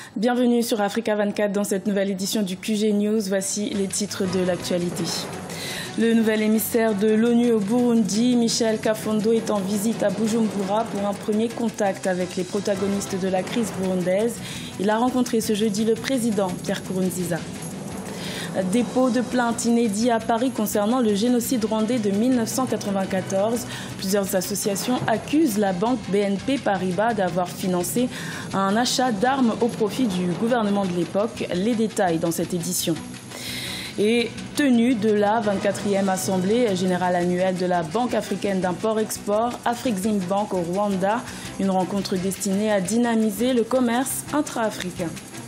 Bienvenue sur Africa 24 dans cette nouvelle édition du QG News. Voici les titres de l'actualité. Le nouvel émissaire de l'ONU au Burundi, Michel Kafondo, est en visite à Bujumbura pour un premier contact avec les protagonistes de la crise burundaise. Il a rencontré ce jeudi le président Pierre Nkurunziza. Dépôt de plainte inédit à Paris concernant le génocide rwandais de 1994. Plusieurs associations accusent la banque BNP Paribas d'avoir financé un achat d'armes au profit du gouvernement de l'époque. Les détails dans cette édition. Et tenue de la 24e Assemblée générale annuelle de la Banque africaine d'import-export, Afreximbank au Rwanda, une rencontre destinée à dynamiser le commerce intra-africain.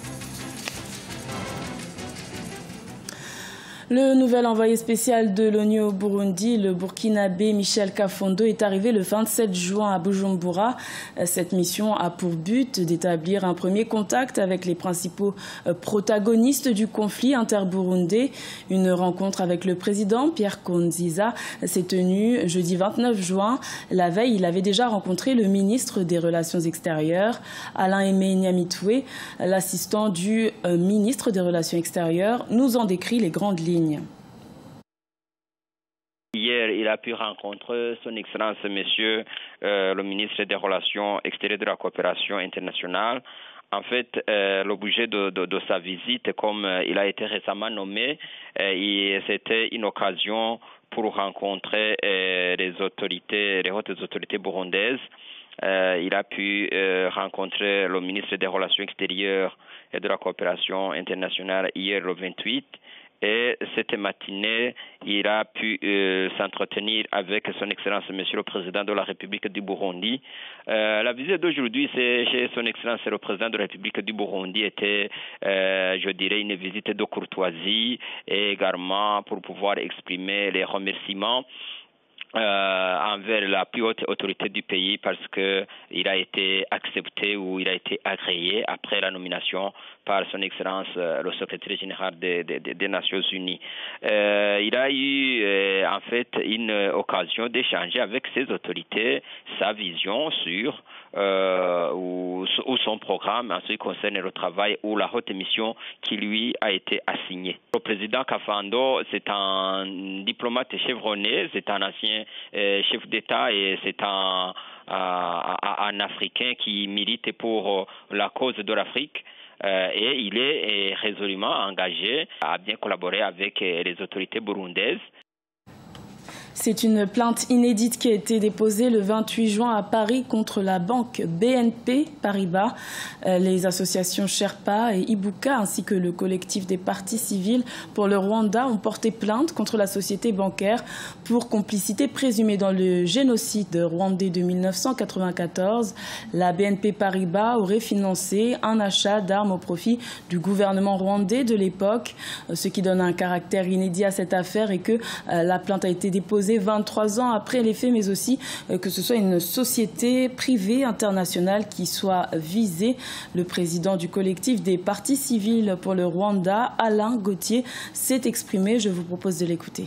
Le nouvel envoyé spécial de l'ONU au Burundi, le Burkinabé Michel Kafondo, est arrivé le 27 juin à Bujumbura. Cette mission a pour but d'établir un premier contact avec les principaux protagonistes du conflit interburundais. Une rencontre avec le président Pierre Nkurunziza s'est tenue jeudi 29 juin. La veille, il avait déjà rencontré le ministre des Relations extérieures, Alain-Aimé Nyamitwe. L'assistant du ministre des Relations extérieures nous en décrit les grandes lignes. Hier, il a pu rencontrer son Excellence, Monsieur le ministre des Relations extérieures et de la coopération internationale. En fait, l'objet de sa visite, comme il a été récemment nommé, c'était une occasion pour rencontrer les hautes autorités burundaises. Il a pu rencontrer le ministre des Relations extérieures et de la coopération internationale hier le 28. Et cette matinée, il a pu s'entretenir avec son Excellence, Monsieur le Président de la République du Burundi. La visite d'aujourd'hui, c'est chez son Excellence le Président de la République du Burundi, était, je dirais, une visite de courtoisie et également pour pouvoir exprimer les remerciements envers la plus haute autorité du pays parce que il a été accepté ou il a été agréé après la nomination par son Excellence le secrétaire général des Nations Unies. Il a eu en fait une occasion d'échanger avec ces autorités sa vision sur ou son programme en ce qui concerne le travail ou la haute mission qui lui a été assignée. Le président Kafondo, c'est un diplomate chevronné, c'est un ancien chef d'État et c'est un Africain qui milite pour la cause de l'Afrique. Et il est résolument engagé à bien collaborer avec les autorités burundaises. C'est une plainte inédite qui a été déposée le 28 juin à Paris contre la banque BNP Paribas. Les associations Sherpa et Ibuka ainsi que le collectif des partis civils pour le Rwanda ont porté plainte contre la société bancaire pour complicité présumée dans le génocide rwandais de 1994. La BNP Paribas aurait financé un achat d'armes au profit du gouvernement rwandais de l'époque. Ce qui donne un caractère inédit à cette affaire est que la plainte a été déposée 23 ans après les faits, mais aussi que ce soit une société privée internationale qui soit visée. Le président du collectif des partis civils pour le Rwanda, Alain Gauthier, s'est exprimé. Je vous propose de l'écouter.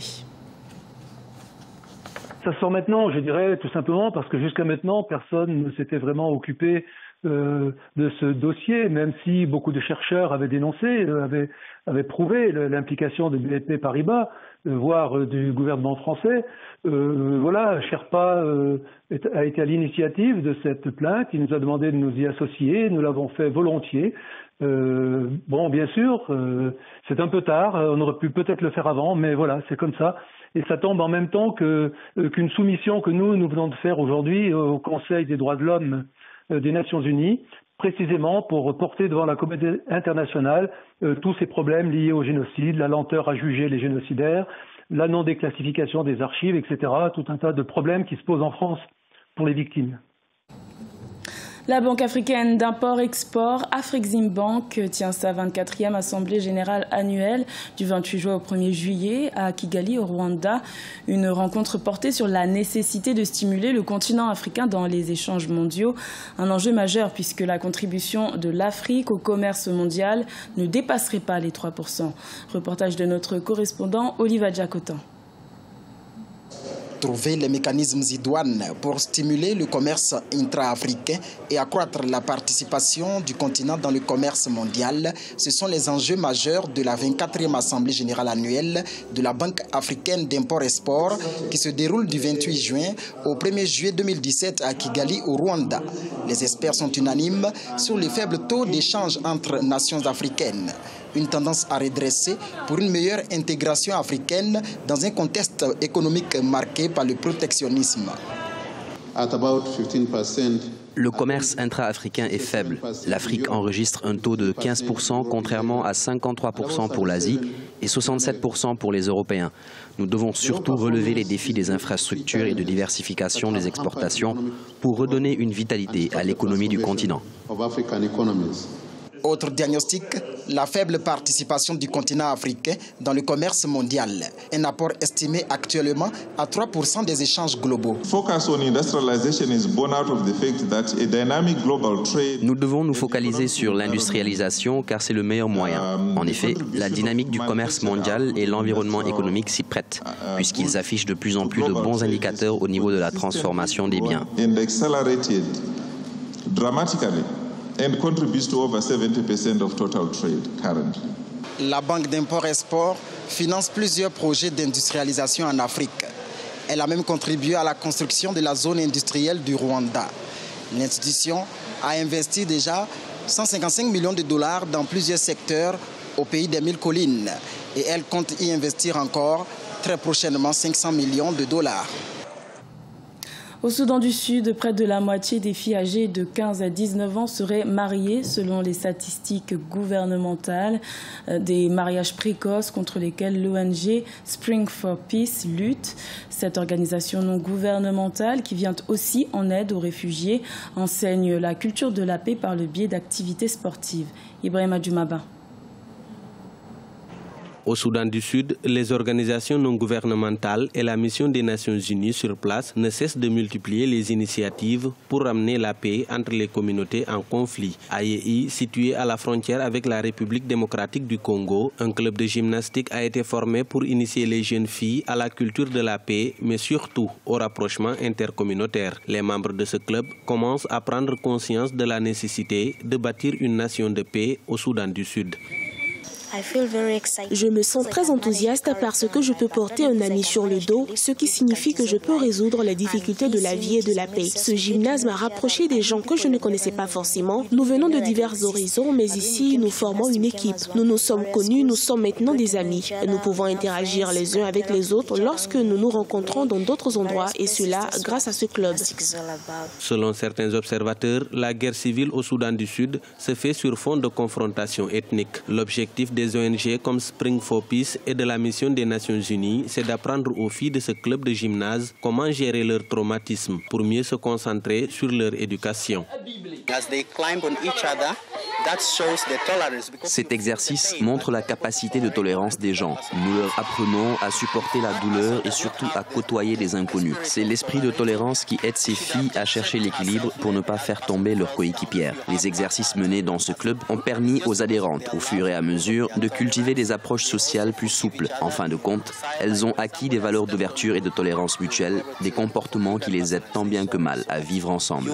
Ça sort maintenant, je dirais, tout simplement parce que jusqu'à maintenant, personne ne s'était vraiment occupé de ce dossier, même si beaucoup de chercheurs avaient dénoncé, avaient prouvé l'implication de BNP Paribas, voire du gouvernement français. Voilà, Sherpa a été à l'initiative de cette plainte. Il nous a demandé de nous y associer. Nous l'avons fait volontiers. Bon, bien sûr, c'est un peu tard. On aurait pu peut-être le faire avant, mais voilà, c'est comme ça. Et ça tombe en même temps qu'une soumission que nous venons de faire aujourd'hui au Conseil des droits de l'homme des Nations Unies, précisément pour porter devant la communauté internationale tous ces problèmes liés au génocide, la lenteur à juger les génocidaires, la non-déclassification des archives, etc. Tout un tas de problèmes qui se posent en France pour les victimes. La Banque africaine d'import-export, Afreximbank, tient sa 24e Assemblée générale annuelle du 28 juin au 1er juillet à Kigali, au Rwanda. Une rencontre portée sur la nécessité de stimuler le continent africain dans les échanges mondiaux. Un enjeu majeur puisque la contribution de l'Afrique au commerce mondial ne dépasserait pas les 3%. Reportage de notre correspondant Oliva Diakotan. trouver les mécanismes idoines pour stimuler le commerce intra-africain et accroître la participation du continent dans le commerce mondial. Ce sont les enjeux majeurs de la 24e Assemblée générale annuelle de la Banque africaine d'import-export qui se déroule du 28 juin au 1er juillet 2017 à Kigali, au Rwanda. Les experts sont unanimes sur les faibles taux d'échange entre nations africaines. Une tendance à redresser pour une meilleure intégration africaine dans un contexte économique marqué par le protectionnisme. Le commerce intra-africain est faible. L'Afrique enregistre un taux de 15% contrairement à 53% pour l'Asie et 67% pour les Européens. Nous devons surtout relever les défis des infrastructures et de diversification des exportations pour redonner une vitalité à l'économie du continent. Autre diagnostic, la faible participation du continent africain dans le commerce mondial. Un apport estimé actuellement à 3% des échanges globaux. Nous devons nous focaliser sur l'industrialisation car c'est le meilleur moyen. En effet, la dynamique du commerce mondial et l'environnement économique s'y prêtent, puisqu'ils affichent de plus en plus de bons indicateurs au niveau de la transformation des biens. And contributes to over 70% of total trade currently. La Banque d'import-export finance plusieurs projets d'industrialisation en Afrique. Elle a même contribué à la construction de la zone industrielle du Rwanda. L'institution a investi déjà 155 millions de dollars dans plusieurs secteurs au pays des 1000 collines et elle compte y investir encore très prochainement 500 millions de dollars. Au Soudan du Sud, près de la moitié des filles âgées de 15 à 19 ans seraient mariées, selon les statistiques gouvernementales, des mariages précoces contre lesquels l'ONG Spring for Peace lutte. Cette organisation non gouvernementale, qui vient aussi en aide aux réfugiés, enseigne la culture de la paix par le biais d'activités sportives. Ibrahim Adjoumaba. Au Soudan du Sud, les organisations non gouvernementales et la mission des Nations Unies sur place ne cessent de multiplier les initiatives pour ramener la paix entre les communautés en conflit. À Yei, situé à la frontière avec la République démocratique du Congo, un club de gymnastique a été formé pour initier les jeunes filles à la culture de la paix, mais surtout au rapprochement intercommunautaire. Les membres de ce club commencent à prendre conscience de la nécessité de bâtir une nation de paix au Soudan du Sud. Je me sens très enthousiaste parce que je peux porter un ami sur le dos, ce qui signifie que je peux résoudre les difficultés de la vie et de la paix. Ce gymnase m'a rapproché des gens que je ne connaissais pas forcément. Nous venons de divers horizons, mais ici, nous formons une équipe. Nous nous sommes connus, nous sommes maintenant des amis. Nous pouvons interagir les uns avec les autres lorsque nous nous rencontrons dans d'autres endroits, et cela grâce à ce club. Selon certains observateurs, la guerre civile au Soudan du Sud se fait sur fond de confrontation ethnique. L'objectif des ONG comme Spring for Peace et de la mission des Nations Unies, c'est d'apprendre aux filles de ce club de gymnase comment gérer leur traumatisme pour mieux se concentrer sur leur éducation. Cet exercice montre la capacité de tolérance des gens. Nous leur apprenons à supporter la douleur et surtout à côtoyer des inconnus. C'est l'esprit de tolérance qui aide ces filles à chercher l'équilibre pour ne pas faire tomber leurs coéquipières. Les exercices menés dans ce club ont permis aux adhérentes, au fur et à mesure, de cultiver des approches sociales plus souples. En fin de compte, elles ont acquis des valeurs d'ouverture et de tolérance mutuelle, des comportements qui les aident tant bien que mal à vivre ensemble.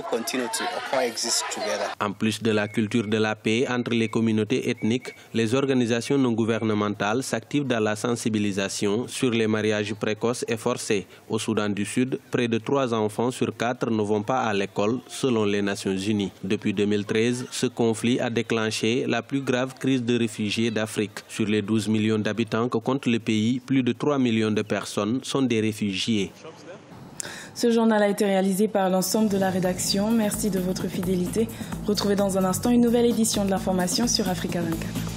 En plus de la culture de la paix entre les communautés ethniques, les organisations non gouvernementales s'activent dans la sensibilisation sur les mariages précoces et forcés. Au Soudan du Sud, près de 3 enfants sur 4 ne vont pas à l'école, selon les Nations Unies. Depuis 2013, ce conflit a déclenché la plus grave crise de réfugiés d'Afrique. Sur les 12 millions d'habitants que compte le pays, plus de 3 millions de personnes sont des réfugiés. Ce journal a été réalisé par l'ensemble de la rédaction. Merci de votre fidélité. Retrouvez dans un instant une nouvelle édition de l'information sur Africa 24.